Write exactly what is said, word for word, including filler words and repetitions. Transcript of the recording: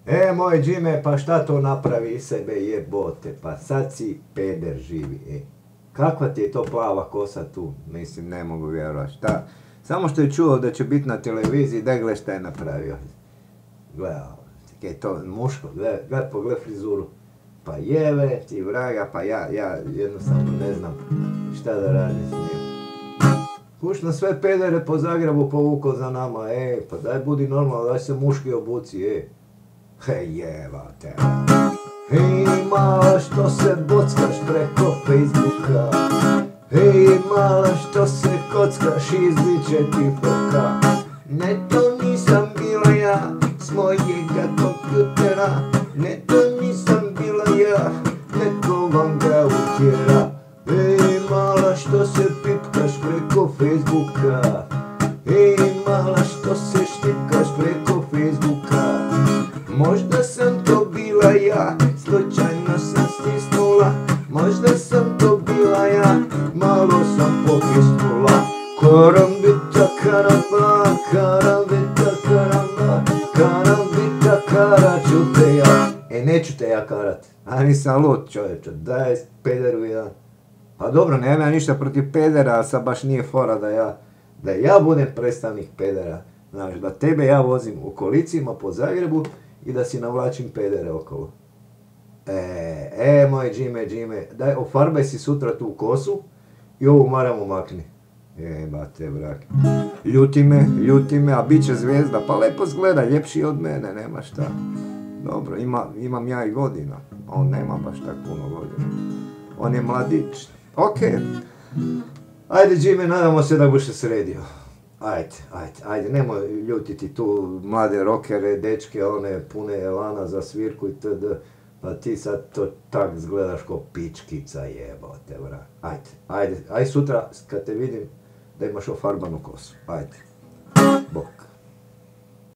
E, moj Džime, pa šta to napravi iz sebe jebote, pa sad si peder živi, e. Kakva ti je to plava kosa tu? Mislim, ne mogu vjerovati, šta? Samo što je čuo da će biti na televiziji, da gle šta je napravio. Gledao, je to muško, gled, pogled frizuru. Pa jeve ti vraga, pa ja, ja jednostavno ne znam šta da radim s njim. Kuš na sve pedere po Zagrebu povuko za nama, e, pa daj budi normalno, daj se muški obuci, e. Hej, jevate. Hej, mala, što se bockaš preko Facebooka? Hej, mala, što se kockaš, izliče ti foka. Ne, to nisam bila ja, s mojega kompjutera. Ne, to nisam bila ja, neko vam ga utjera. Hej, mala, što se pipkaš preko Facebooka? Hej, mala, što se štipkaš preko Facebooka? Možda sam to bila ja, slučajno sam stisnula. Možda sam to bila ja, malo sam popisnula. Karambita karamba, karambita karamba, karambita kara ću te ja. E, neću te ja karat, a nisam lud čovječo, daj pederu jedan. Pa dobro, nemam ja ništa protiv pedera, ali sad baš nije fora da ja, da ja budem predstavnik pedera. Znaš, da tebe ja vozim u kolicima po Zagrebu i da si navlačim pedere okolo. E, e, moj Džime, Džime, daj, ofarbaj si sutra tu kosu i ovu maramu makni. Jebate, brak. Ljuti me, ljuti me, a bit će zvijezda, pa lepo zgleda, ljepši od mene, nema šta. Dobro, ima, imam ja i godina, on nema baš tak puno godina. On je mladić. Okej. Okay. Ajde, Džime, nadamo se da buš se sredio. Ajde, ajde, ajde, nemoj ljutiti tu mlade rokere, dečke, one pune elana za svirku i td. Pa ti sad to tak zgledaš ko pičkica, jebote, vrat. Ajde, ajde, ajde sutra kad te vidim da imaš ofarbanu kosu. Ajde. Bok.